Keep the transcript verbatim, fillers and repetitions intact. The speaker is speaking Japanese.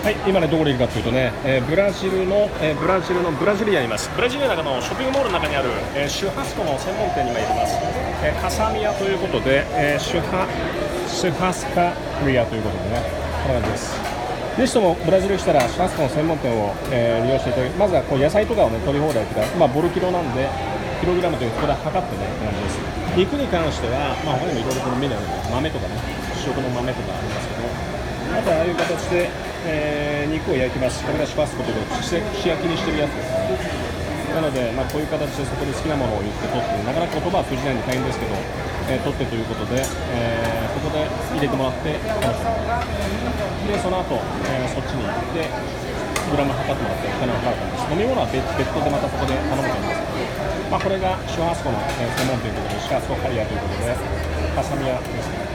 はい、今ねどこにいるかというとね、えーブラジルの、えーブラジルのブラジリアにいます。ブラジリアの中のショッピングモールの中にある、えーシュハスコの専門店に今います。えーカサミヤということで、えーシュハシュハスカリアということでね、こんな感じです。ぜひともブラジル来たらシュハスコの専門店を、えー利用していただき、まずはこう野菜とかをね取り放題というか、まあボルキロなんでキログラムというここで測ってねって感じです。肉に関しては、まあ他にもいろいろこのメニューの豆とかね、主食の豆とかありますけど。あとはああいう形で、えー肉を焼きます。これがシュパスコということで串焼きにしてるやつですね。なので、まあ、こういう形でそこで好きなものを言って取って、なかなか言葉は通じないんで大変ですけど、えー取ってということで、えーそこで入れてもらって楽しむ。でその後、えーそっちに行ってグラム測ってもらってお金を払う感じです。飲み物は別別途でまたそこで頼むと思うんですけど、まあ、これがシュハスコの、えー専門店ということでシュハスコカリアということでカサミヤですね。